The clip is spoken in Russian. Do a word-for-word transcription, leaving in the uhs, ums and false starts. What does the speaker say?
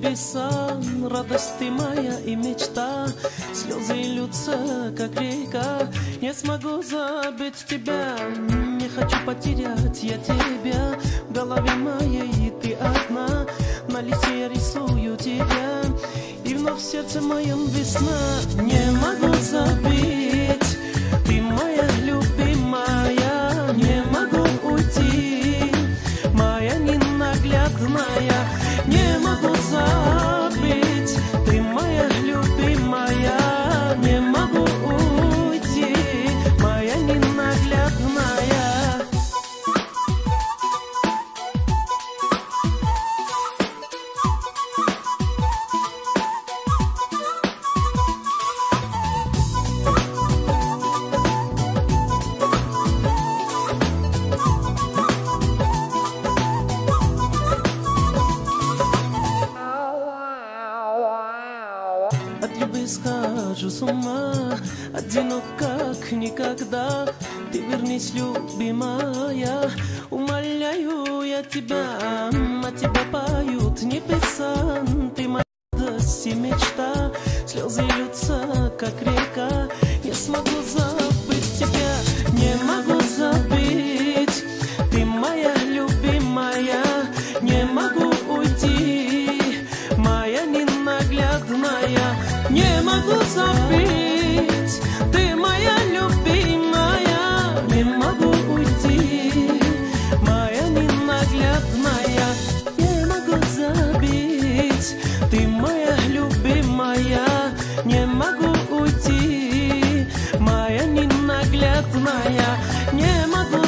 небеса, радость ты моя и мечта. Слезы льются, как река, не смогу забыть тебя. Не хочу потерять я тебя, в голове моей ты одна. На листе я рисую тебя, и вновь в сердце моем весна. Не могу забыть, ты моя любимая, не могу уйти, моя ненаглядная. Не могу забыть, ты моя любимая, не могу уйти, моя ненаглядная. От любви схожу с ума, одинок как никогда. Ты вернись, любимая, умоляю я тебя. А тебя поют небеса, ты моя радость и мечта. Слезы льются, как река, не смогу забыть тебя. Не могу забыть, ты моя любимая, не могу уйти, моя ненаглядная. Не могу забыть, ты моя любимая, не могу уйти, моя ненаглядная. Не могу забыть, ты моя любимая, не могу уйти, моя ненаглядная. Не могу